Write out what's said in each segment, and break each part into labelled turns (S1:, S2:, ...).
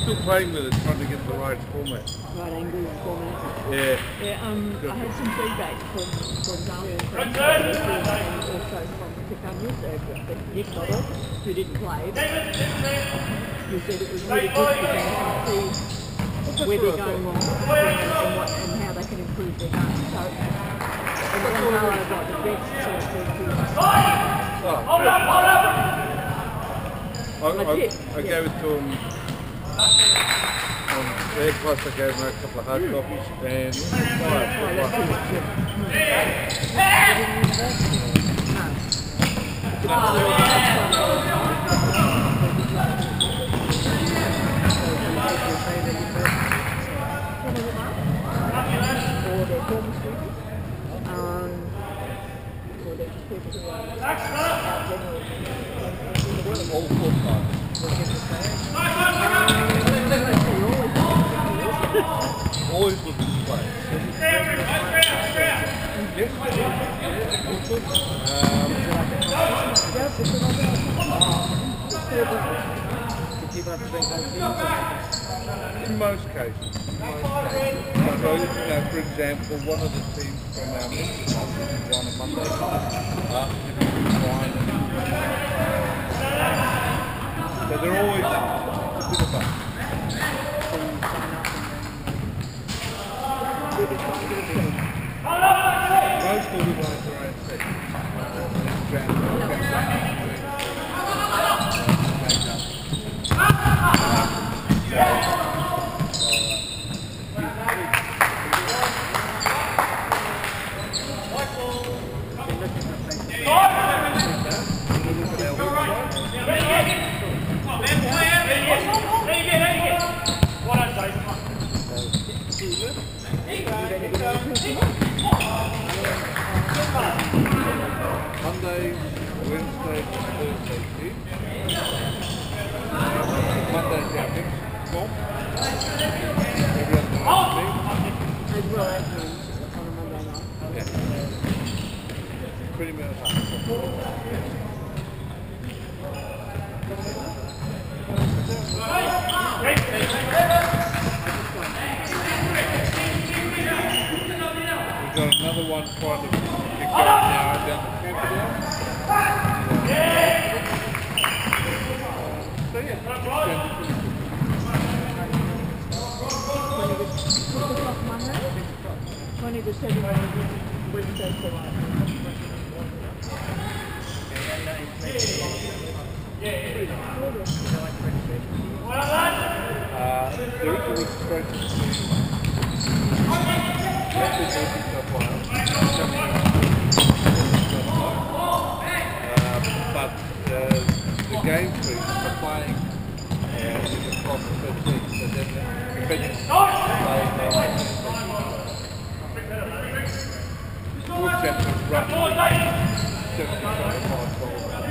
S1: still playing with it, trying to get the right format.
S2: Right angle format.
S1: Yeah.
S2: Yeah, I had some feedback from Zali and also from the cameras, Nick Model, who didn't play. Who said it was really good for them to see where they're going wrong and how they can improve their game. So, and Gonzalo got the best sort of
S1: I gave it to him on there, plus I gave him a couple of hard copies and all four times. Always looking to play. Yes, in most cases. So, for example, one of the teams from our men's club is on a Monday asked if we could find it. So they're always a bit of fun. Most of the ones are own sections. Monday, Wednesday, Thursday, Monday's our next swap. Every other Wednesday.
S2: as well as on a Monday night.
S1: Yeah. Pretty much. We've got another one trying to kick off now down the Camperdown. So yeah,
S2: Monday, 20 to 7 Wednesday,
S1: there is a registration but the game fees for playing is across the 13, so then depending on school chapter is roughly $75.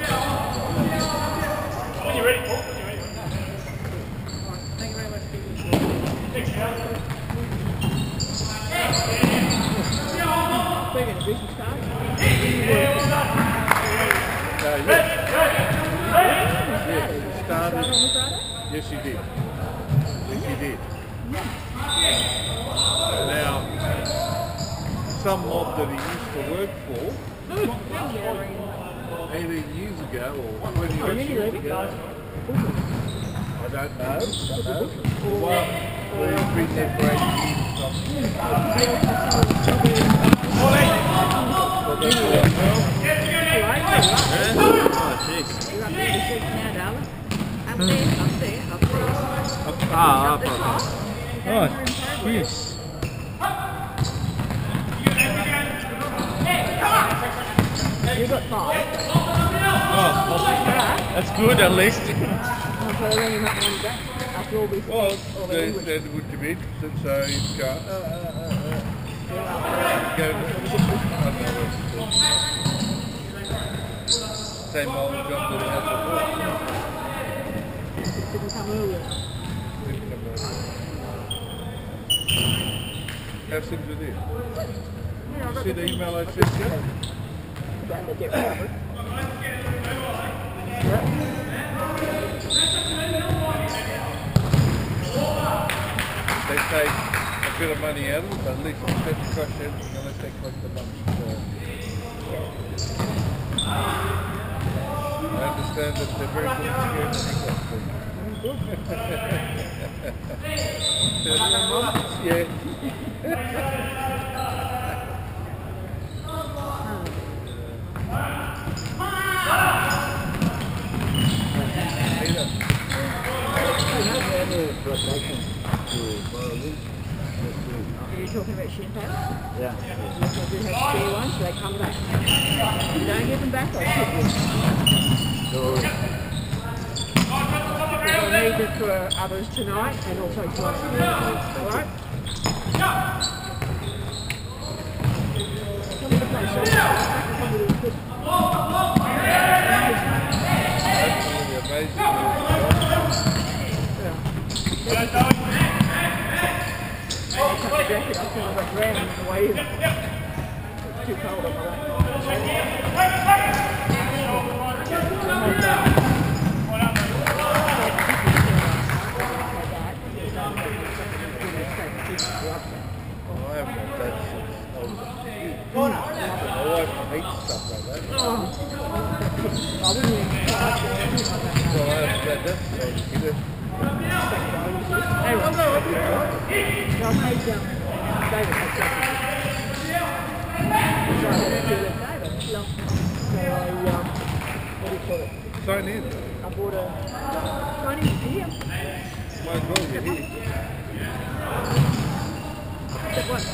S3: When you're ready, Paul.
S2: Thank you very much.
S3: Thanks, Charles.
S2: We're going to do some stuff.
S1: Started. Yes, you did. Yes, you did. Now, some mob that he used to work for 18 years ago or 20 years ago. I don't know. Well, we've been there for 8 years or
S2: You got 5.
S1: Oh, that's good at least.
S2: So then you might want to back after all this.
S1: Well, then would you be interested? So you'd go, same old job that he had before.
S2: Didn't come earlier.
S1: How's things with you? See the email I sent you?
S2: Trying to get covered.
S1: take a bit of money out of it, but at least it's better crush everything unless they collect the money. So, I understand that they're very good at security. Yeah.
S2: Are you talking about champagne?
S4: Yeah.
S2: Yes, I do have spare ones, so they come back. If you don't give them back, I'll keep them.
S4: So,
S2: I'll need them for others tonight and also tomorrow. Alright? Come to the place, so come to the equipment.
S1: Absolutely amazing.
S2: I took the jacket off and I went round and away. It's too cold on my
S1: Oh, I haven't had that since I was a kid. My wife hates stuff like that.
S2: I wouldn't even try to do anything like that.
S1: So I haven't had that since I was a kid.
S2: Anyway, no, I made David had something. So I had to do with David. So I, what do you call it?
S1: Sign in.
S2: I bought a Chinese beer.
S1: Might as well get here.
S2: That one.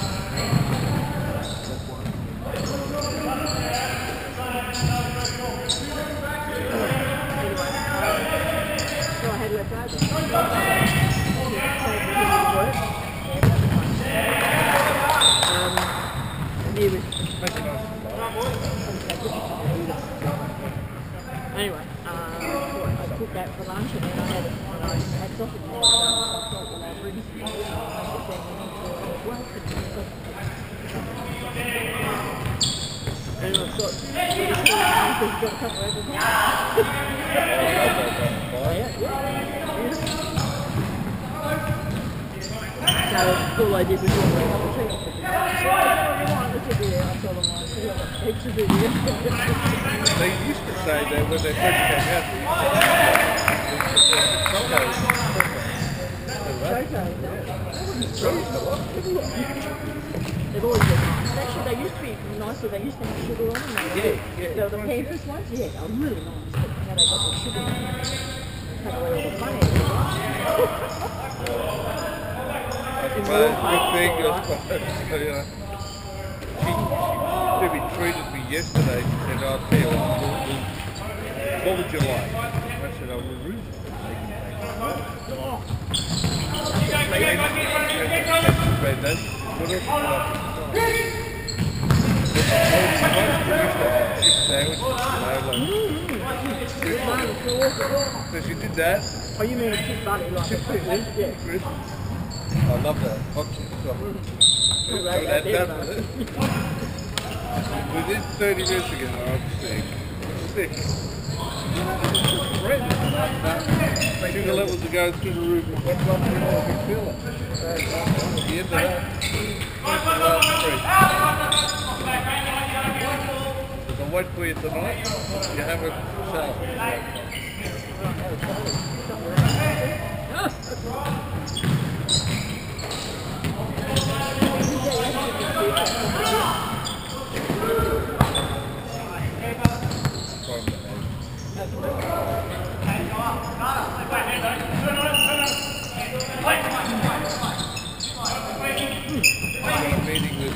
S2: So I had left over. And he was anyway, I cooked that for lunch and then I had it when I had sausage. So I thought, well, I'll bring some more. And I've got, got a couple of other things. So all I did was walk around the tree. I told them I heaps of videos.
S1: They used to say that when they first came out,
S2: They've always been nice. Actually, they used to be nicer. They used to have sugar on them. The Pampers ones, yeah, they were really nice. But now they got the sugar on them. Take away all the fun out of
S1: good thing, you know. She treated me yesterday. She said, "I'll tell you what would you like?" I said, "I will root." So she did that.
S2: Oh, you mean a chip bunny like
S1: Chip
S2: a
S1: bunny,
S2: yeah.
S1: Chris. I love that hot chip stuff. Within 30 minutes again, I'm sick. Sugar levels are going through the roof. That's one thing I can feel it. At the end of that, that's the last three. There's a wait for you tonight. You have a salad. Meeting with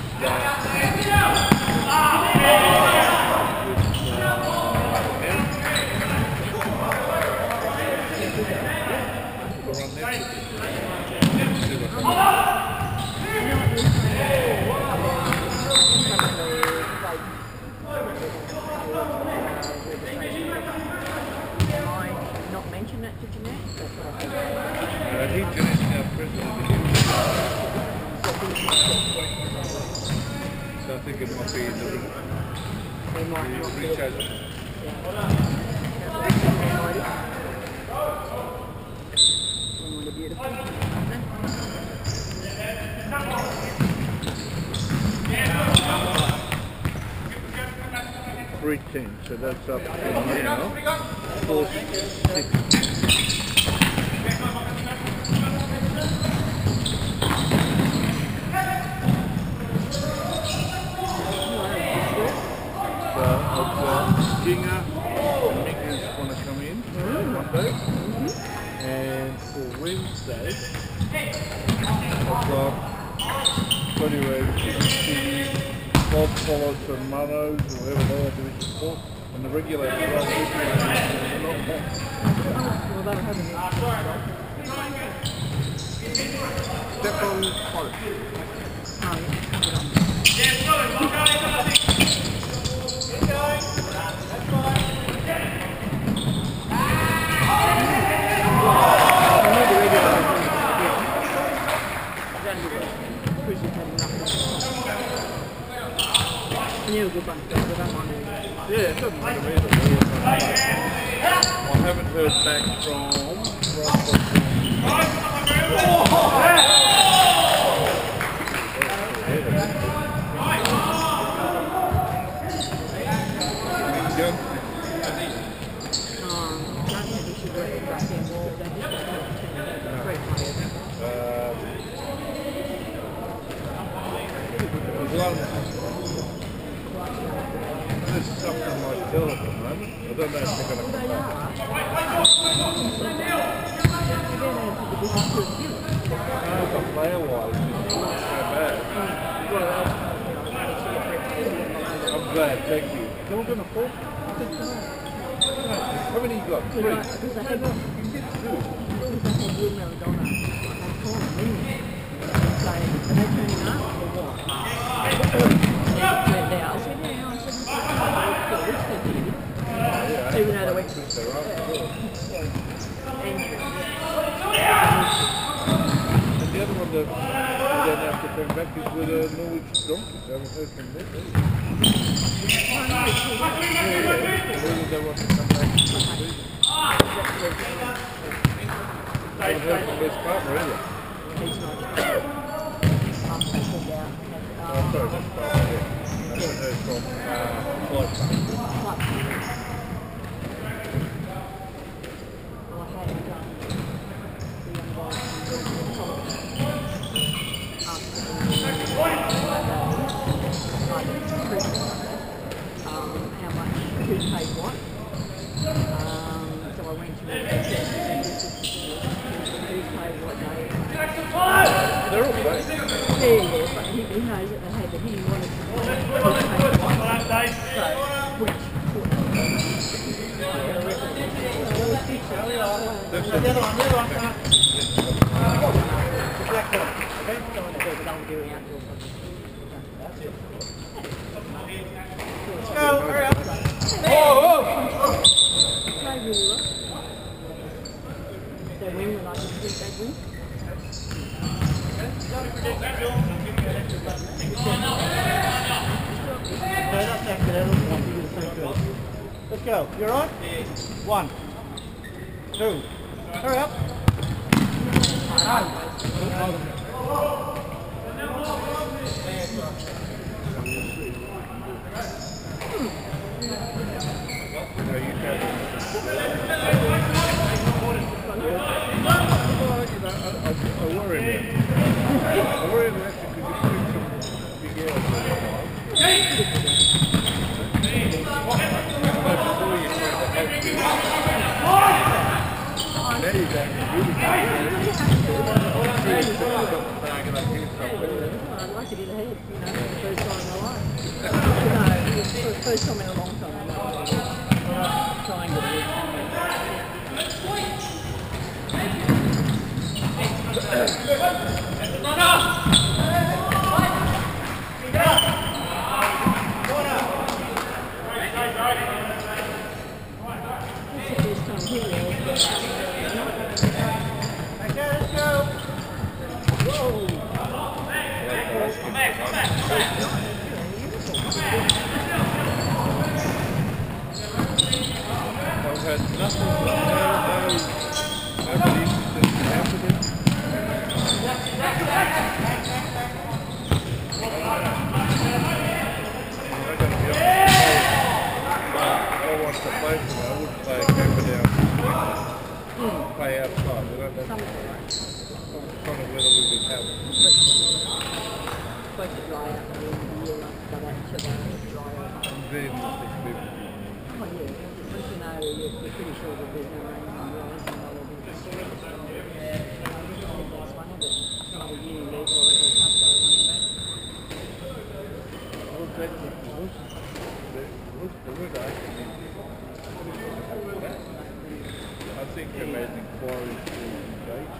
S1: so that's up to now. 460. Ginger and Mick is going to come in on Monday. And for Wednesday, I've got anyway, Bob follows some Munros or whatever the other division for, and the regulators are all with me. Step on close. Yeah, it doesn't matter either. I haven't heard back from there's something like Dell at the moment. I don't know if they're going to come back. But player-wise, it's not so bad. I'm glad, thank you. You're going to fall? How many you got? 3?
S2: Because I had two. Even though the week
S1: and the other one that we don't have to bring back is with Norwich Donkeys. I haven't heard from them either. Whether they want to come back to the season. I haven't heard from West Partner either. Oh, sorry, West Partner, yeah. I haven't heard from Clyde Partner.
S2: Who paid what? So I went to the who paid what day.
S1: They're all great.
S2: Yeah, but he knows that they had, but he wanted to know who paid what. So, which hurry up. Oh! Play really well. They win when I can think they win.
S4: Let's go. You alright? 1, 2. Hurry up.
S1: I worry about it. I worry about it because you put some big hours on the time. Before you try to have to. Now you don't really
S2: I'd like it in the head, you know, for the first time in my life. No, it's the first time in a long time. I'm trying to do it.
S1: I've had nothing but nobody that's happening. I got to be honest. play for me. I wouldn't play a camper down. Play outside. You know, that's
S2: Summer's alright.
S1: kind of weather we've been having.
S2: Supposed to dry out at the end of the year, like, go back to the dry out.
S1: And then it's been
S2: Oh yeah, once you know, you're pretty sure that there's no rain on the horizon, or there'll be I think that's one of it. Another year you leave, or it'll have to one back.
S1: Well, that's it. The weather actually I think they made inquiries to engage.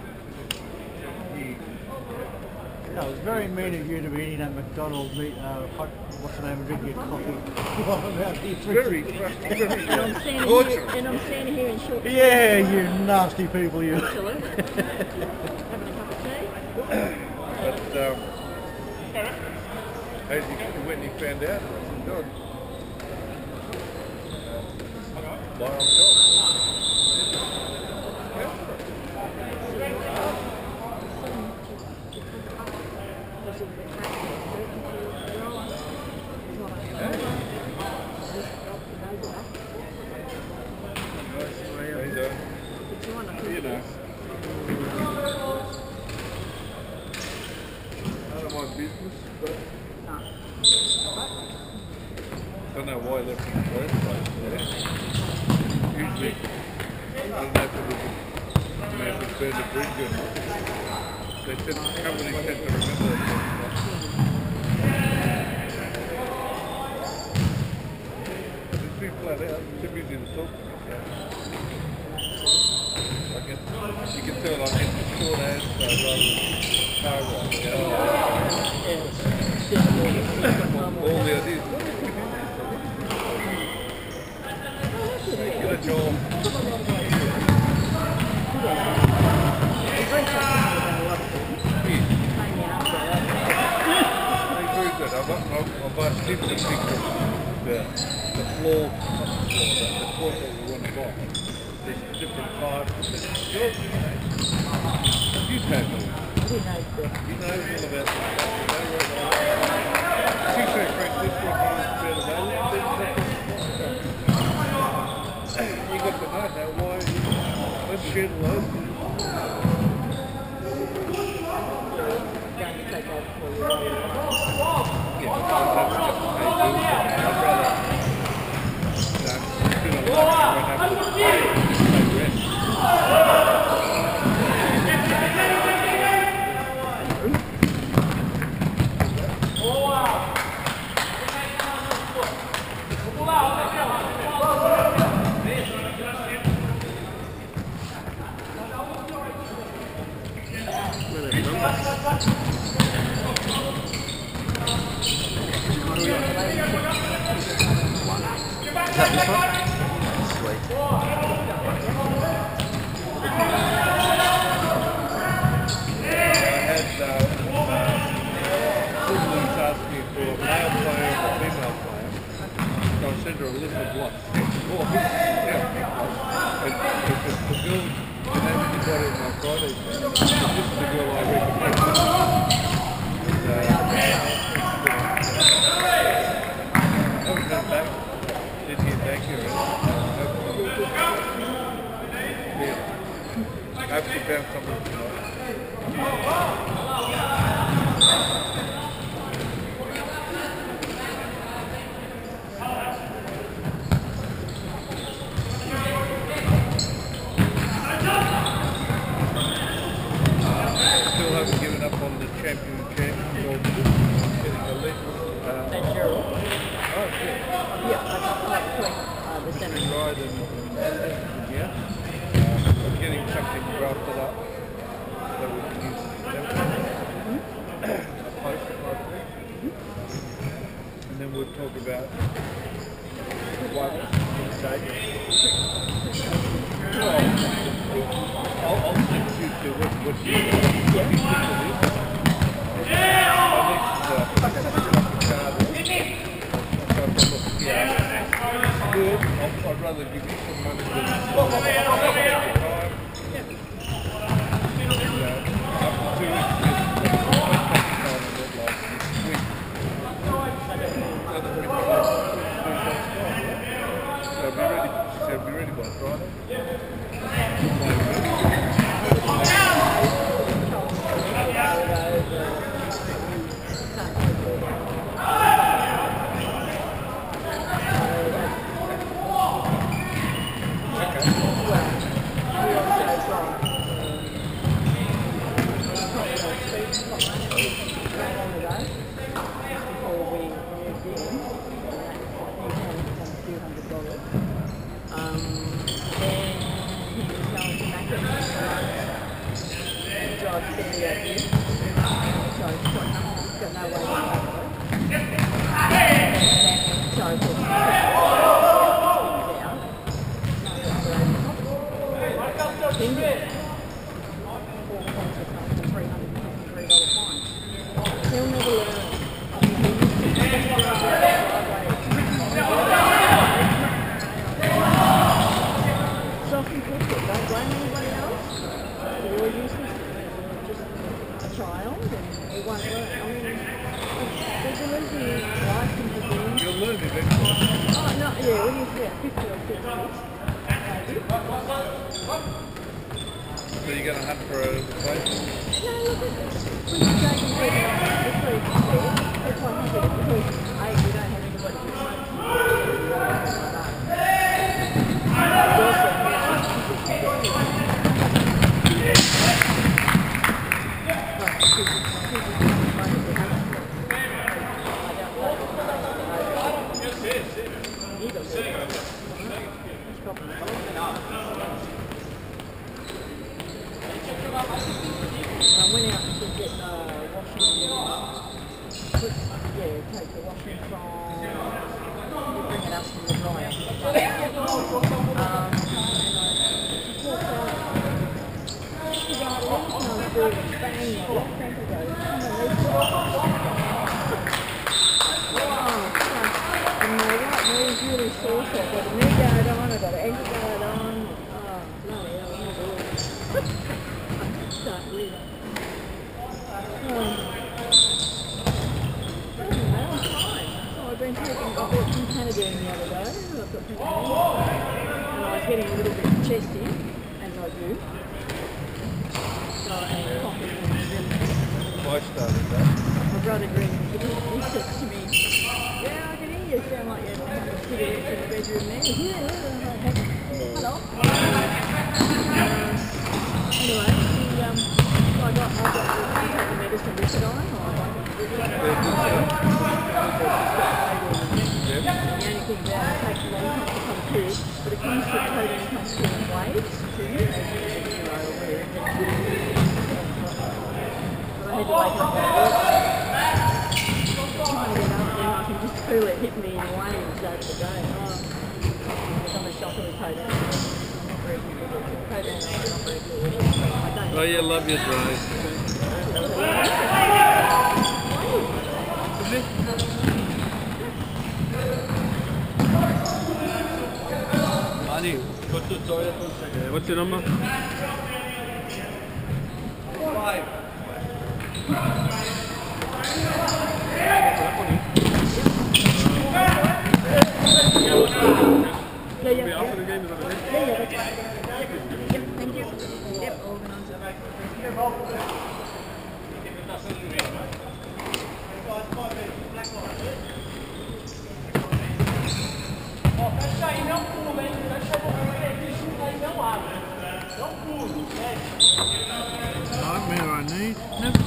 S4: No, it was very mean of you to be eating at McDonald's, what's the name, and drinking your coffee. While I'm out here
S1: Very, very
S2: And I'm standing here in short
S4: Yeah, you nasty people, you.
S2: Absolutely. Having a cup of tea?
S1: But as when he found out, I said, God, why I'm you know, none of my business, but I don't know why I left in the first place. Usually, I don't know if it was burn the bridge or not. They said the company said to remember that. It's been flat out, too busy to talk to me. You can tell I'm getting the short answer rather than car all the ideas. Get a job. Very good. I've asked him to pick the floor, the floor that we want to buy. There's different types. You take it.
S2: Who knows that?
S1: You know all about that. She said, Frank, this one is better value. You got to know now why. Let's share the load.
S2: Going to take over for you.
S1: Yeah, that's just what they do. I'd rather do the lunch and have to take rest.
S5: Is that this one? Sweet.
S1: Goodman's asked me for a male player or a female player, so I sent her a list of lots. And if it's the girl, the name of the body in my Friday thing, this is the girl I recommend. I haven't come back, didn't get back here. Yeah. I have to found something tonight. Still haven't given up on the champion or getting a lead.
S2: That's Gerald.
S1: Oh, shit.
S2: Yeah, that's between the centre.
S1: Ride and yeah. I'm getting something drafted up that we can use a post type thing. And then we'll talk about what stage. I'll send you to what you I'd rather give you some money than time. Up to 2 weeks, so be ready. so you'll be ready by Friday. So you're going to hunt for a replacement?
S2: Getting a little bit chesty, as I do. So, and coughing and
S1: I started that.
S2: my brother Green, he said to me, yeah, I can hear you sound like you're having a cigarette in the bedroom there. Yeah, hello. Anyway, I got the medicine Ricidone, or the only thing about it takes a long time to come through, but it comes through coating, it comes through in waves to you, as you know, where but I had to wake up and work. Trying to get up and I can just feel it hit me in waves over the day. I'm a shocker with codeine. I'm not very good with it. Codeine, I'm not very good with it.
S1: Oh, you love your drive. What's your number? 5.
S2: Yeah, after the game, is that right? Yeah, that's right. Yep, thank you. Yep, organizer.
S1: Nightmare I need.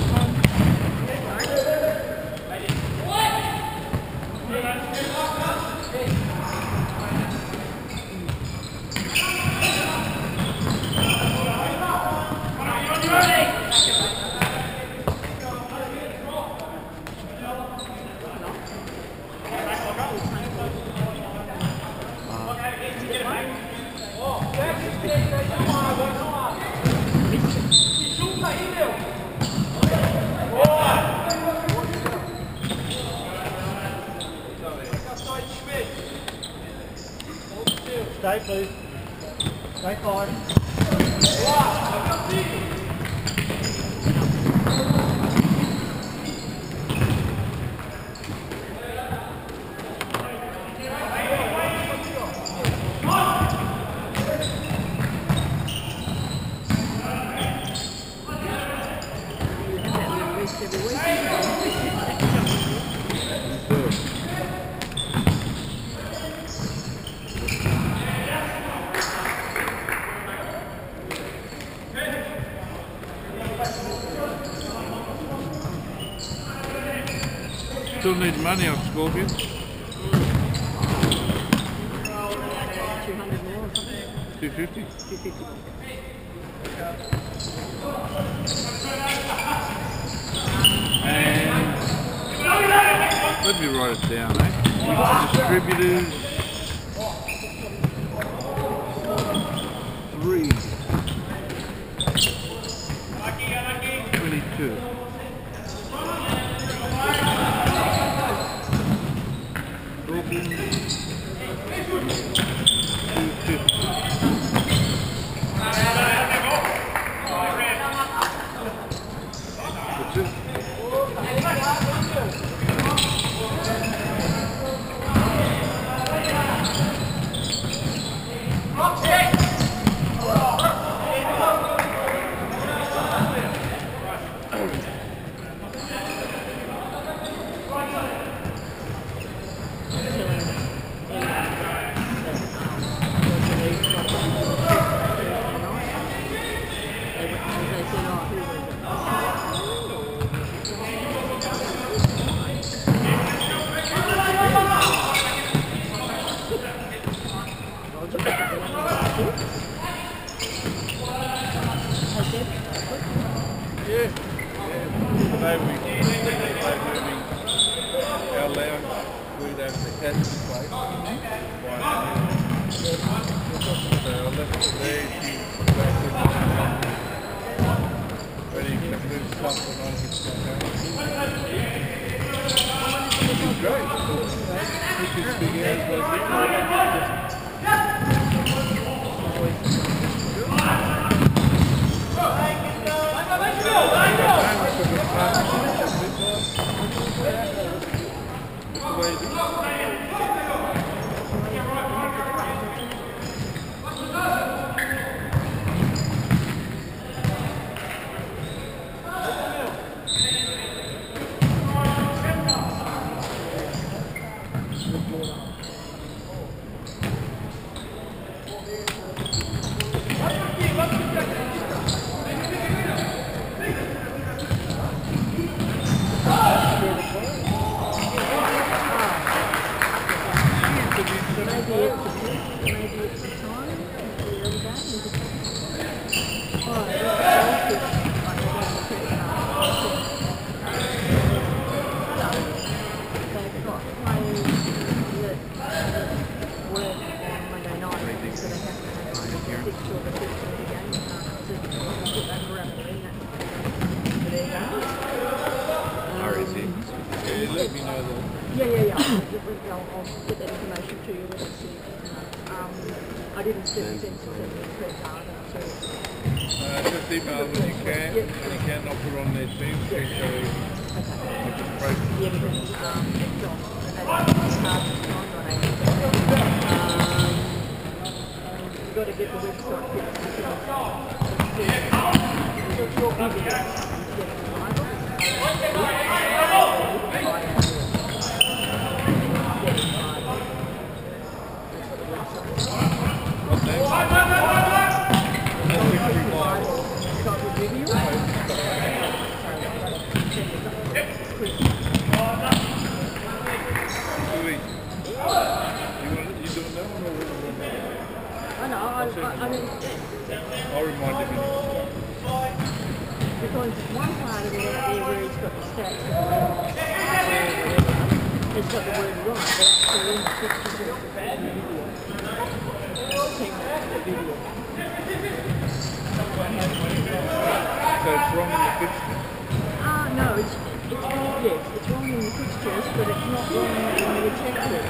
S4: Stay, please. Stay fine.
S1: still need money off Scorpions.
S2: 200 more or something.
S1: 250.
S2: 250.
S1: And let me write it down, eh? Distributors 3. 22. Scorpions 250. That's it. Our lounge suite over the Cat's place. So I left it there. She's back with me. Ready to do something on his She's great. This is big as let me know that.
S2: Yeah. I'll get that information to you when it's in. I didn't send it to the press data, so...
S1: Just email when you can, and you can not put on their team sheet, so
S2: Okay.
S1: I can break it.
S2: Yeah, because it's John, and that's hard to find on it. You've got to get the website
S1: I'll remind him.
S2: Because one part of it up there where he's got the stats and it's got the word right, but actually in the pictures of the video.
S1: So it's wrong in the picture?
S2: No, it's wrong in the pictures, but it's not wrong in the detectors.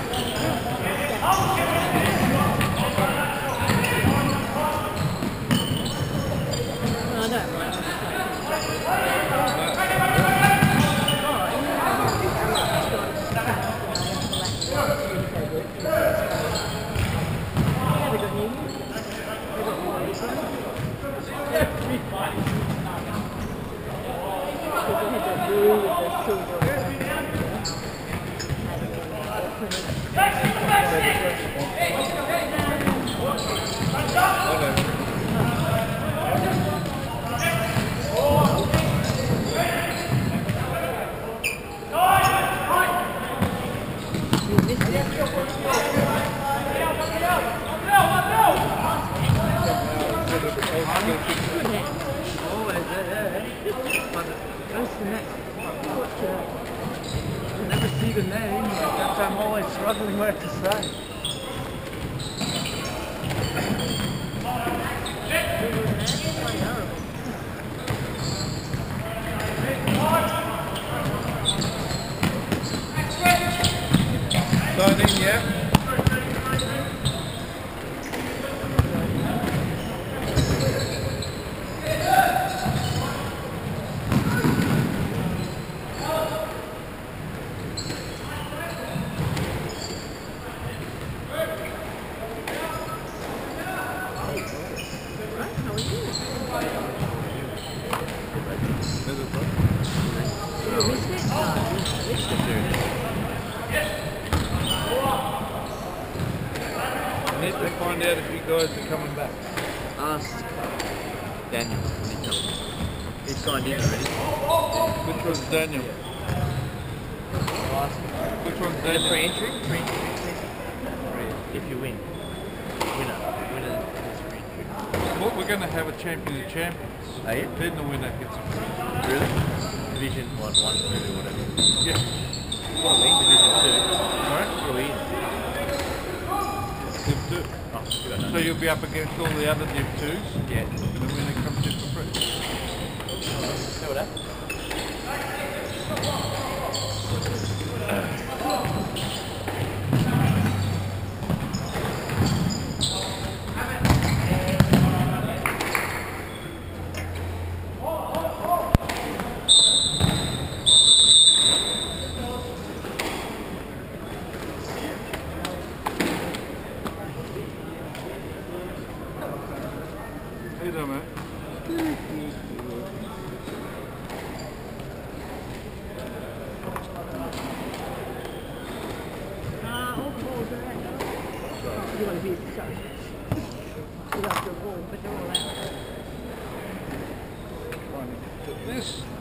S2: Good hand.
S5: Always there. But
S2: Goes to the next.
S5: I never see the name. That's why I'm always struggling where to say.
S1: Signing, yeah? I need to find out if you guys are coming back.
S5: Ask Daniel when he comes. He's signed in already.
S1: Which one's Daniel?
S5: I'll ask him.
S1: Which one's
S5: Is it
S1: Daniel?
S5: pre-entry? Pre-entry. If you win. Winner is pre-entry.
S1: Well, we're going to have a champion of champions.
S5: Are you?
S1: Then the winner gets a free.
S5: Really? Division 1, 2, whatever.
S1: Yeah.
S5: What are we? Division 2.
S1: Sorry?
S5: What are we in?
S1: Div 2.
S5: Oh, good enough.
S1: So you'll be up against all the other Div 2s.
S5: Yeah.
S1: And the winner comes in for free.
S5: See what happens?
S1: How you doing, mate?
S2: All the balls are out. You want to be the show. You got the ball, but they're all out.
S1: This